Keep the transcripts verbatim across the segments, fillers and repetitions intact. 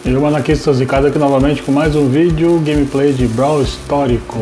E o Anarquista Zicado aqui novamente com mais um vídeo gameplay de Brawl Histórico.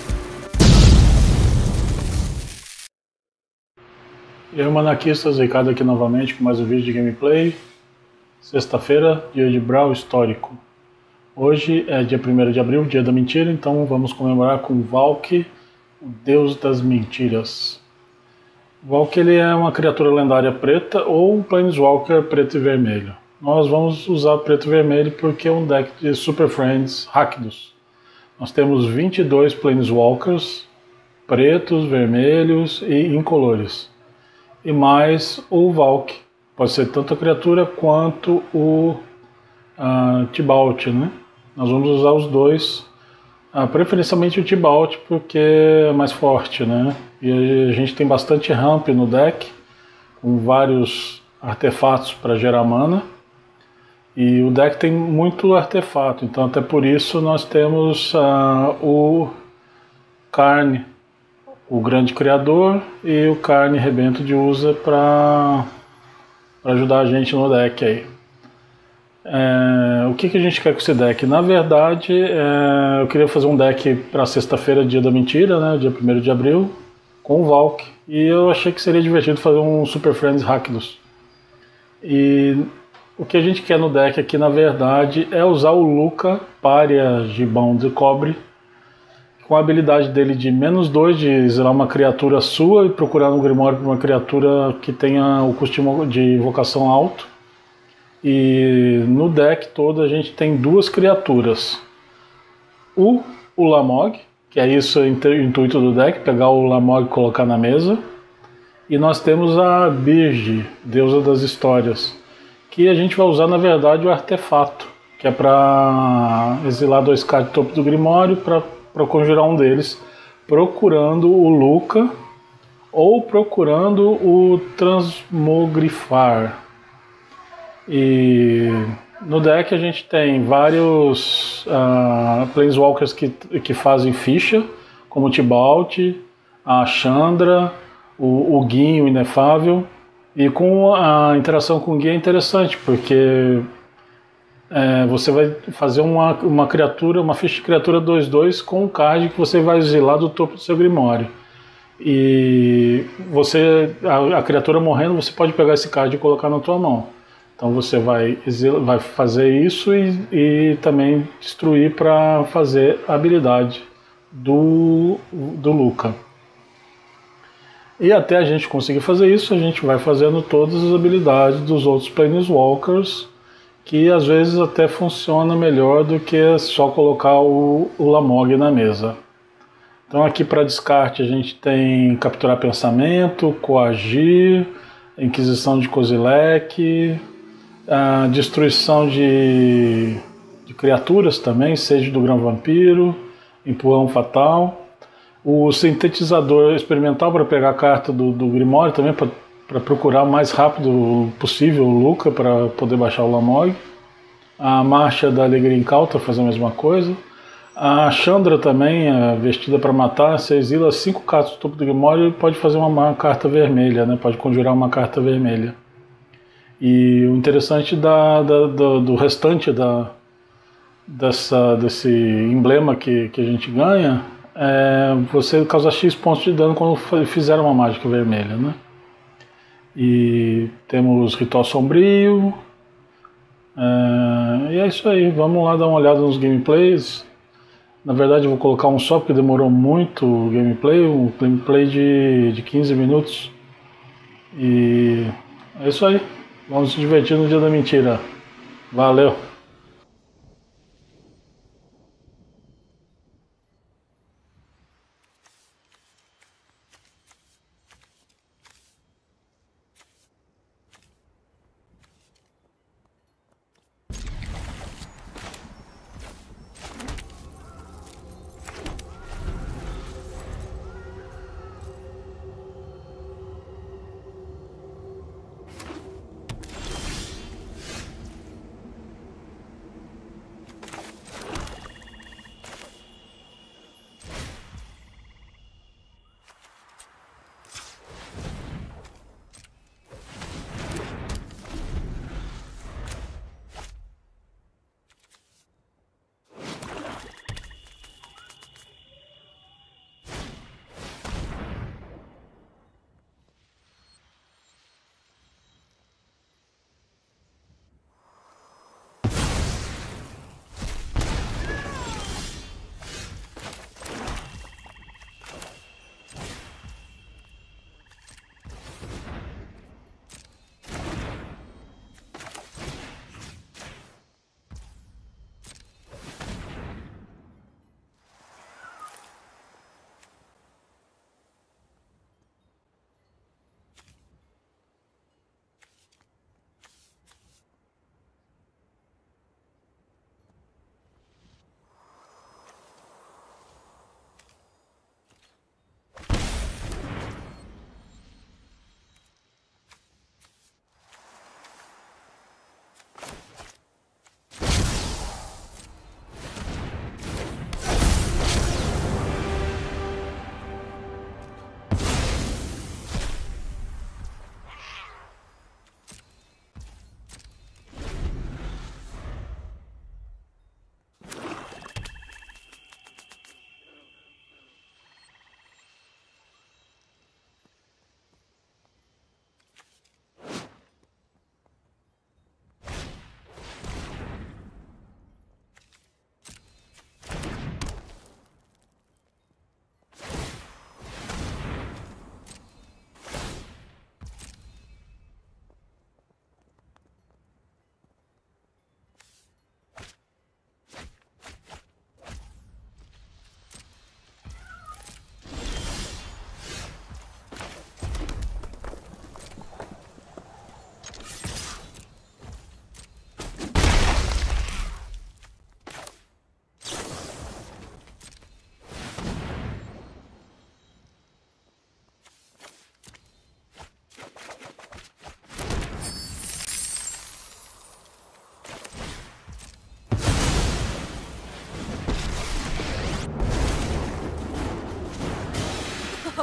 E o Anarquista Zicado aqui novamente com mais um vídeo de gameplay. Sexta-feira, dia de Brawl Histórico. Hoje é dia primeiro de abril, dia da mentira, então vamos comemorar com Valk, o deus das mentiras. Valk ele é uma criatura lendária preta ou um Planeswalker preto e vermelho. Nós vamos usar preto e vermelho porque é um deck de Super Friends Rakdos. Nós temos vinte e dois Planeswalkers, pretos, vermelhos e incolores. E mais o Valk. Pode ser tanto a criatura quanto o uh, Tibalt, né? Nós vamos usar os dois. Uh, preferencialmente o Tibalt porque é mais forte, né? E a gente tem bastante ramp no deck, com vários artefatos para gerar mana. E o deck tem muito artefato, então até por isso nós temos uh, o Karn, o grande criador, e o Karn Rebento de Usa para ajudar a gente no deck aí. É, o que, que a gente quer com esse deck? Na verdade, é, eu queria fazer um deck para sexta-feira, dia da mentira, né, dia primeiro de abril, com o Valk, e eu achei que seria divertido fazer um Super Friends Rakdos. E o que a gente quer no deck aqui, na verdade, é usar o Lukka, Pária Gibão de Cobre, com a habilidade dele de menos dois, de zerar uma criatura sua e procurar no Grimório por uma criatura que tenha o custo de invocação alto. E no deck todo a gente tem duas criaturas. O Ulamog, que é isso o intuito do deck, pegar o Ulamog e colocar na mesa. E nós temos a Birge, deusa das histórias, que a gente vai usar, na verdade, o artefato, que é para exilar dois cards de topo do Grimório para conjurar um deles, procurando o Lukka ou procurando o Transmogrifar. E no deck a gente tem vários uh, Planeswalkers que, que fazem ficha, como o Tibalt, a Chandra, o, o Guinho Inefável. E com a interação com o guia é interessante, porque é, você vai fazer uma, uma criatura, uma ficha de criatura dois dois com um card que você vai exilar do topo do seu Grimório. E você, a, a criatura morrendo, você pode pegar esse card e colocar na tua mão. Então você vai, exila, vai fazer isso e, e também destruir para fazer a habilidade do, do Lukka. E até a gente conseguir fazer isso, a gente vai fazendo todas as habilidades dos outros Planeswalkers, que às vezes até funciona melhor do que só colocar o, o Ulamog na mesa. Então aqui para descarte a gente tem Capturar Pensamento, Coagir, Inquisição de Kozilek, a Destruição de, de Criaturas também, Sede do Grão Vampiro, Empurrão Fatal. O sintetizador experimental para pegar a carta do, do Grimório também, para procurar o mais rápido possível o Lukka para poder baixar o Ulamog. A Marcha da Alegria Incauta fazer a mesma coisa. A Chandra também, é vestida para matar, você exila cinco cartas do topo do Grimório e pode fazer uma, uma carta vermelha, né? Pode conjurar uma carta vermelha. E o interessante da, da, da, do restante da, dessa, desse emblema que, que a gente ganha é você causar X pontos de dano quando fizer uma mágica vermelha, né? E temos Ritual Sombrio. É, e é isso aí, vamos lá dar uma olhada nos gameplays. Na verdade eu vou colocar um só porque demorou muito o gameplay, um gameplay de, de quinze minutos. E é isso aí, vamos se divertir no dia da mentira. Valeu!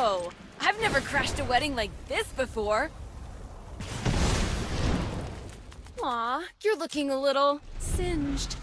Whoa! I've never crashed a wedding like this before. Aw, you're looking a little singed.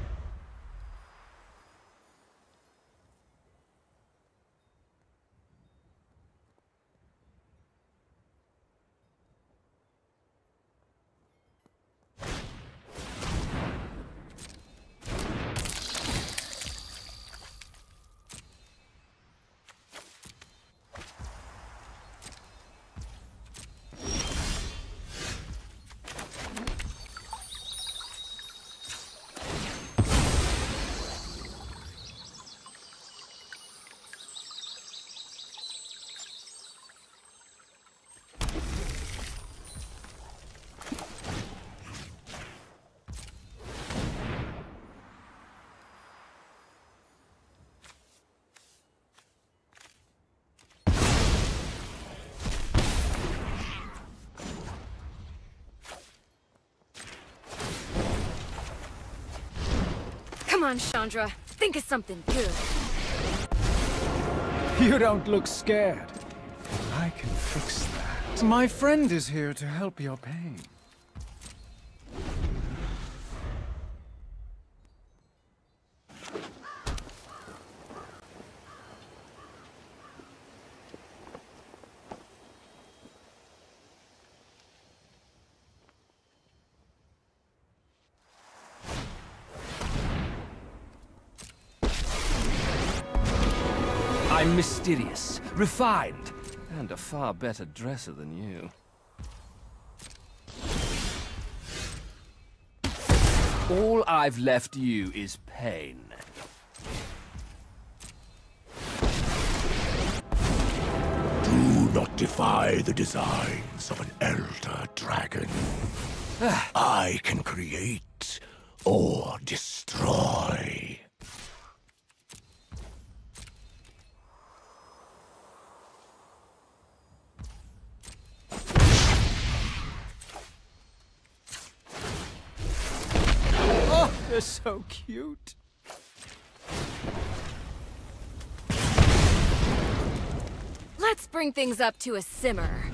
Come on, Chandra. Think of something good. You don't look scared. I can fix that. My friend is here to help your pain. I'm mysterious, refined, and a far better dresser than you. All I've left you is pain. Do not defy the designs of an elder dragon. I can create or destroy. They're so cute. Let's bring things up to a simmer.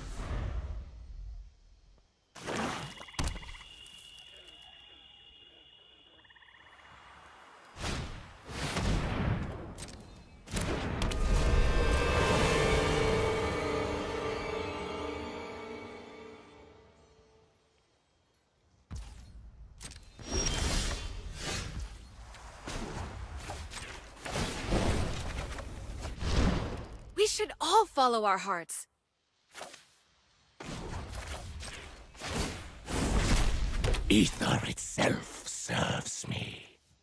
We should all follow our hearts. Ether itself serves me.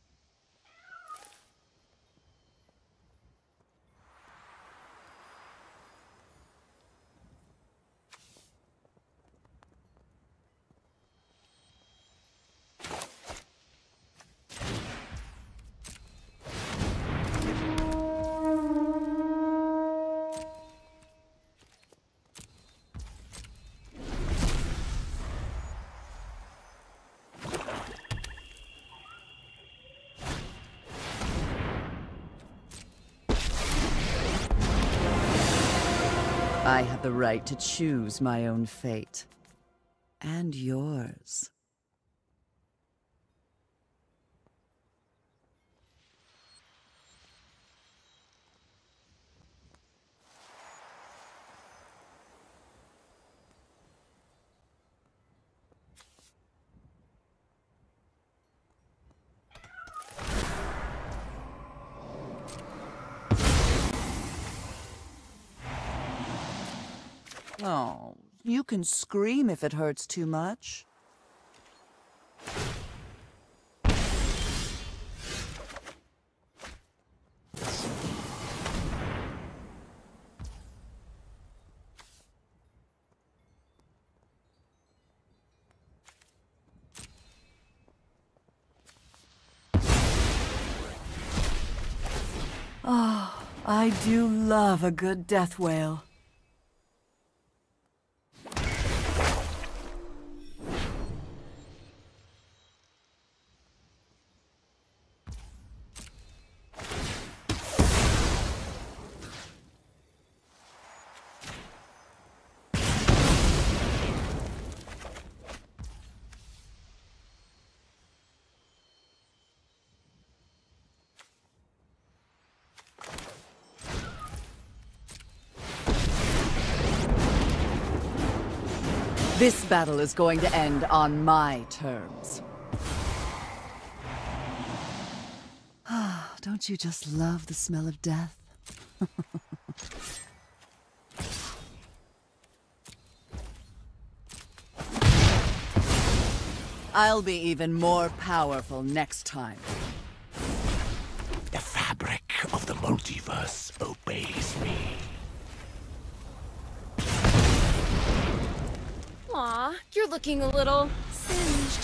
I have the right to choose my own fate. And yours. Oh, you can scream if it hurts too much. Oh, I do love a good death wail. This battle is going to end on my terms. Don't you just love the smell of death? I'll be even more powerful next time. The fabric of the multiverse obeys me. Aw, you're looking a little singed.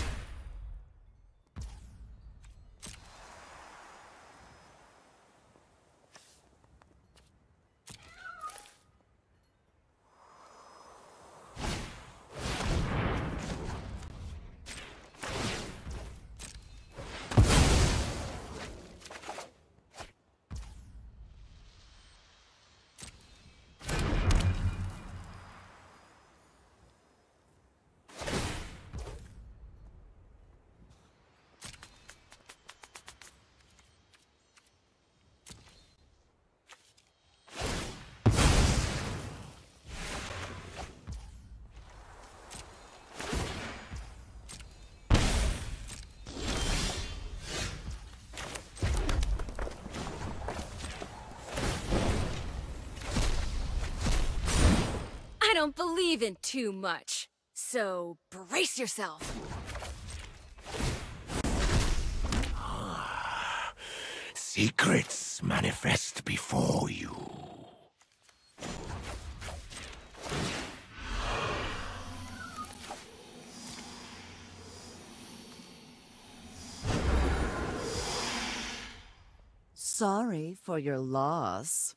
I don't believe in too much, so brace yourself. Secrets manifest before you. Sorry for your loss.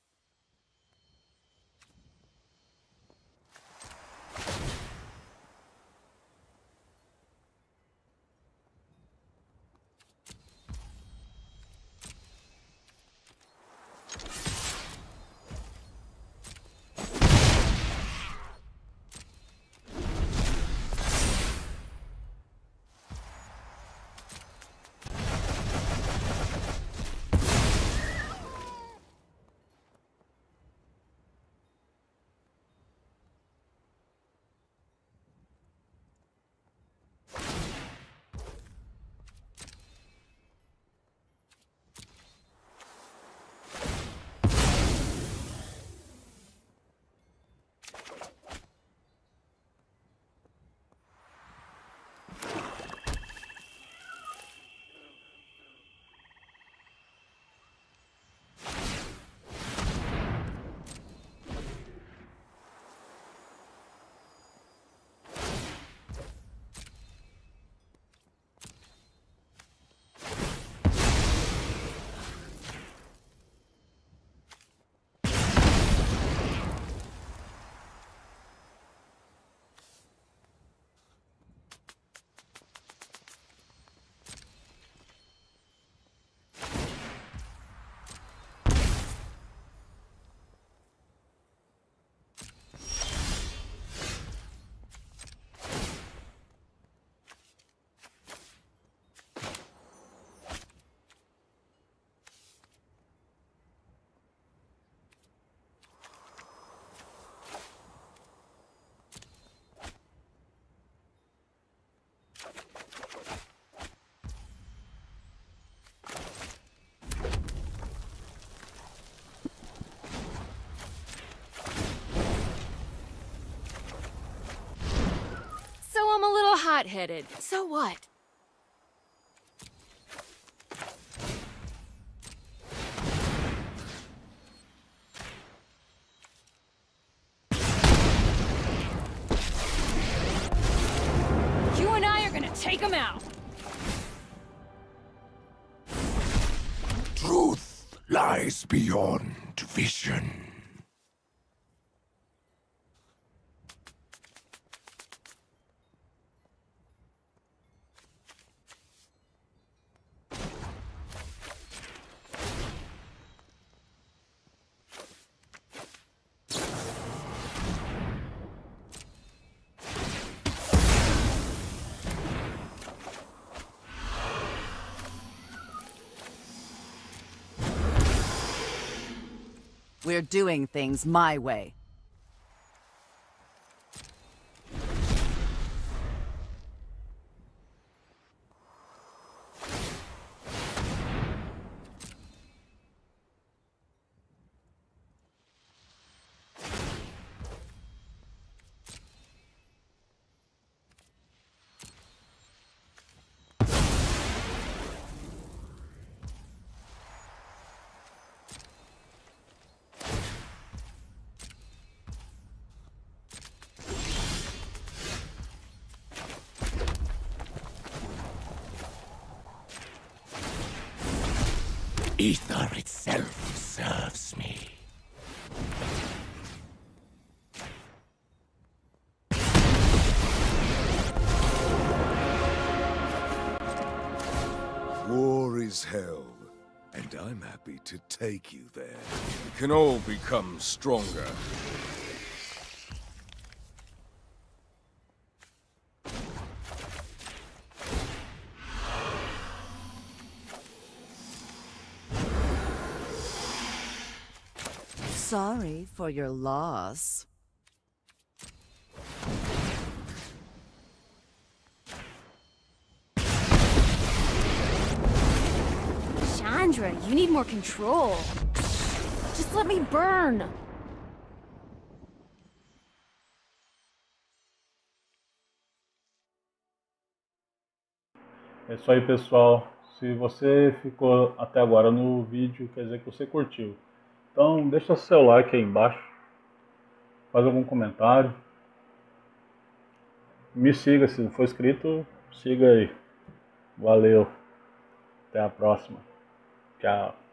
hot-headed. So what? You and I are gonna take him out. Truth lies beyond vision. We're doing things my way. Ether itself serves me. War is hell, and I'm happy to take you there. We can all become stronger. Sorry for your loss. Chandra, you need more control. Just let me burn. É isso aí, pessoal. Se você ficou até agora no vídeo, quer dizer que você curtiu. Então, deixa seu like aí embaixo. Faz algum comentário. Me siga, se não for inscrito, siga aí. Valeu. Até a próxima. Tchau.